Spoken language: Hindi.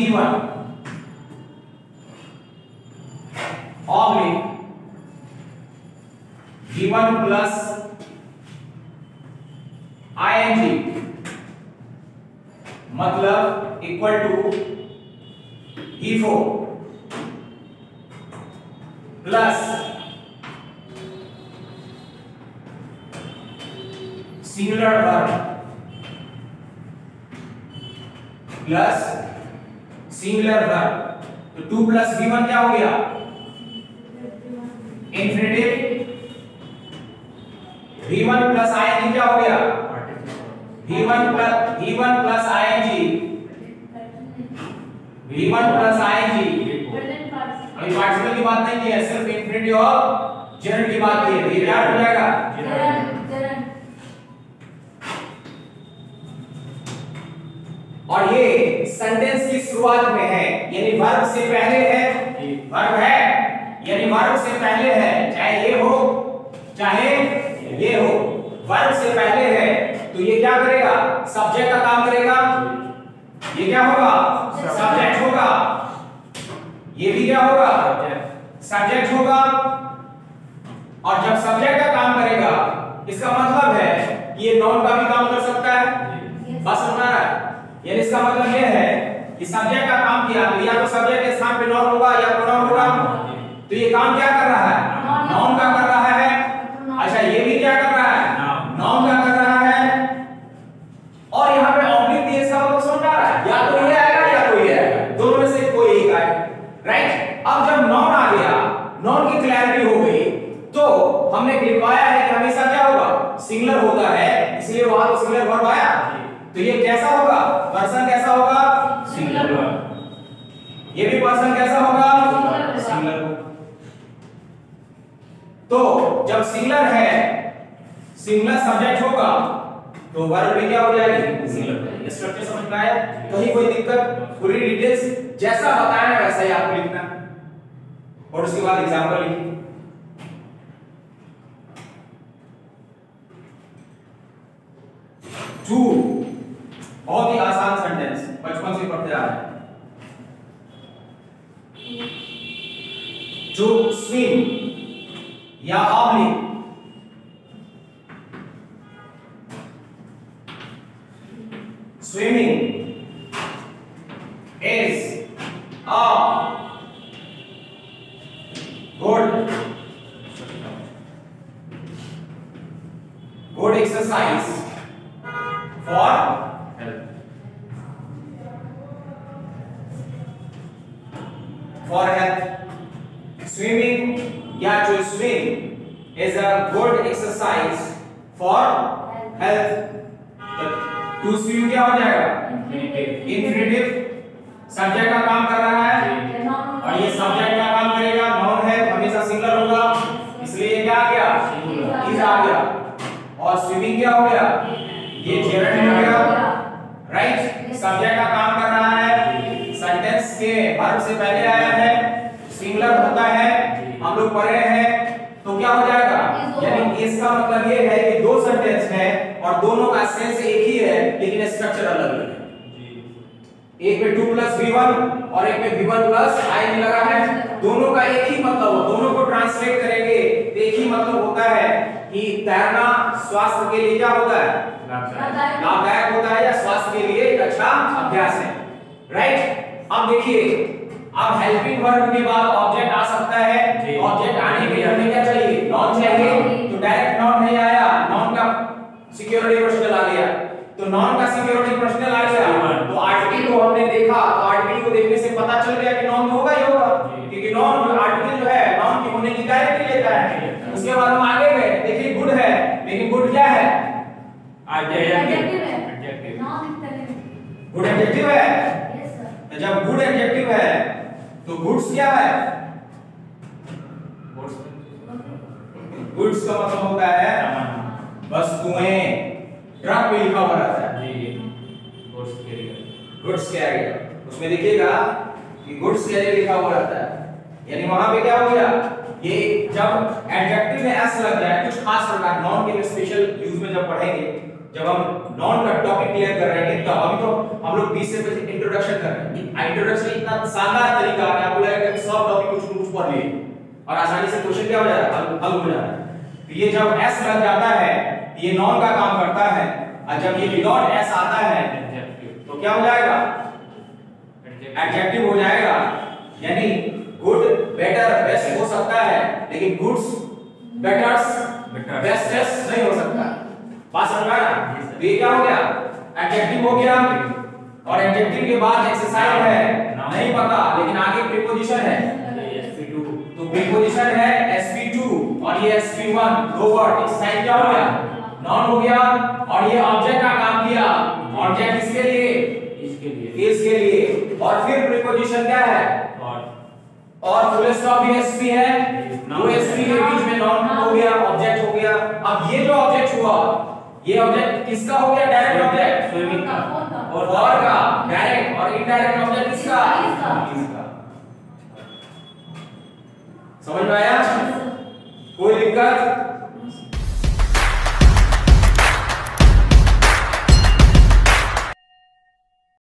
V1 oblique V1 plus ing मतलब equal to V4 plus singular verb plus singular verb. तो 2 प्लस V1 क्या हो गया? इंफिनिटिव। V1 प्लस ing क्या हो गया? V1 प्लस ing अभी पार्टिकल की बात नहीं की है, सिर्फ इंफिनिटिव और जेरंड की बात की है। ये क्या हो जाएगा? और ये सेंटेंस की शुरुआत में है, यानी वर्ब से पहले है। वर्ब है यानी वर्ब से पहले है, चाहे ये हो चाहे ये हो, वर्ब से पहले है। तो ये क्या करेगा? सब्जेक्ट का काम करेगा। ये क्या होगा? सब्जेक्ट होगा। ये भी क्या होगा? सब्जेक्ट होगा। और जब सब्जेक्ट का काम करेगा, इसका मतलब है कि ये नाउन का भी काम कर सकता है। बस समझना है, यानी इसका मतलब ये है कि सब्जेक्ट का काम किया तो या तो सब्जेक्ट के स्थान पे नाउन होगा या प्रोनाउन होगा। तो ये काम क्या कर रहा है? नाउन का कर रहा है। अच्छा, ये भी क्या कर रहा है? नाउन का कर रहा है। और यहाँ पे ऑब्लिक दिए, इसका मतलब समझ आ रहा है? या तो ये आएगा या तो ये आएगा, दोनों में से कोई एक आएगा। राइट? अब जब नाउन आ गया, नाउन की क्लैरिटी हो गई, तो हमने लिखवाया है कि हमेशा क्या होगा? सिंगुलर होता है, इसलिए वहां तो सिंगुलर वर्ब आया। तो ये कैसा होगा? पर्सन कैसा होगा? Singular verb. ये भी पर्सन कैसा होगा? सिंगुलर। तो जब सिंगुलर है, सिंगुलर सब्जेक्ट होगा, तो वर्ब भी क्या हो जाएगी? सिंगुलर। स्ट्रक्चर समझ में आया? कहीं कोई दिक्कत? पूरी डिटेल्स जैसा बताया है वैसा ही आपको लिखना है, और उसके बाद एग्जांपल लिखिए। टू बहुत ही आसान सेंटेंस, बचपन से पढ़ते आ रहे हैं। टू स्विम या oblique swimming is a good exercise for health. Swimming या to swim is a good exercise for health. To swim क्या हो जाएगा? इंफिनिटिव। सब्जेक्ट का काम कर रहा है, और ये सब्जेक्ट का काम करेगा, नाउन है तो हमेशा सिंगुलर होगा, इसलिए ये क्या आ गया? इज आ गया। और स्विमिंग क्या हो गया? ये जेरंड हो गया। राइट? सब्जेक्ट का काम कर रहा है, सेंटेंस के वर्ब से पहले आया है, सिंगुलर होता है, हम लोग पढ़े हैं। तो क्या हो जाएगा? यानी इसका मतलब ये है कि दो सेंटेंस है और दोनों का सेंस एक ही है, लेकिन स्ट्रक्चर अलग अलग है। एक में 2 प्लस V1 और एक में V1 प्लस ing लगा है, दोनों का एक ही मतलब हो। दोनों को ट्रांसलेट करेंगे तो एक ही मतलब होता है कि तैरना स्वास्थ्य के लिए क्या होता है? लाभदायक होता है, या स्वास्थ्य के लिए एक अच्छा अभ्यास है। राइट? अब देखिए, अब हेल्पिंग वर्ब के बाद ऑब्जेक्ट आ सकता है। ऑब्जेक्ट आने के लिए हमें क्या चाहिए? नाउन चाहिए। तो डायरेक्ट नाउन नहीं आया, नाउन का सिक्योरिटी प्रश्न आ गया। तो नाउन का सिक्योरिटी प्रश्न आ गया, तो आर्टिकल को हमने देखा, तो आर्टिकल को देखने से पता चल गया कि नाउन होगा ही होगा, क्योंकि नाउन आर्टिकल जो है नाउन की होने की गारंटी लेता है। उसके बाद हम आगे गए, देखिए गुड है, लेकिन गुड क्या है? एडजेक्टिव। गुड एडजेक्टिव है। तो जब गुड एडजेक्टिव है तो गुड्स क्या है? गुड्स का मतलब होता है वस्तुएं। ट्रक पे लिखा हुआ रहता है गुड्स कैरियर, उसमें देखिएगा कि गुड्स कैरियर लिखा हुआ रहता है। यानी वहां पे क्या हो गया? ये जब एडजेक्टिव में एस लग जाए, कुछ खास प्रकार नाउन के स्पेशल यूज में जब पढ़ेंगे जब हम नॉन का टॉपिक क्लियर कर रहे हैं, तो अभी तो हम लोग 20 से इंट्रोडक्शन कर रहे हैं। इंट्रोडक्शन इतना शानदार तरीका है, आपको लगेगा कि सब टॉपिक कुछ पढ़ लिए और आसानी से क्वेश्चन क्या हो जाएगा, हल हो जाएगा। तो ये जब s लग जाता है ये नॉन का काम करता है, और जब ये विदाउट s आता है तो क्या हो जाएगा, एडजेक्टिव हो जाएगा। यानी गुड बेटर बेस्ट हो सकता है, लेकिन गुड्स बेटर्स बेस्टेस्ट नहीं हो सकता। बात समझ में आया? तो ये क्या हो गया, एडजेक्टिव हो गया, और एडजेक्टिव के बाद एक्सरसाइज है नहीं पता, लेकिन आगे प्रीपोजिशन है, तो प्रीपोजिशन है sp2 और ये sp1, दो वर्ड। एक्सरसाइज क्या हो गया, नाउन हो गया, और ये ऑब्जेक्ट का काम किया। ऑब्जेक्ट किसके लिए, इसके लिए, और फिर प्रीपोजिशन क्या है, और फुल स्टॉप भी sp है, दो sp के बीच में नाउन हो गया, ऑब्जेक्ट हो गया। अब ये जो ऑब्जेक्ट हुआ, ये ऑब्जेक्ट किसका हो गया, डायरेक्ट ऑब्जेक्ट स्विमिंग का, और फॉर का डायरेक्ट, और इनडायरेक्ट ऑब्जेक्ट किसका, इसका। समझ में आया, कोई दिक्कत?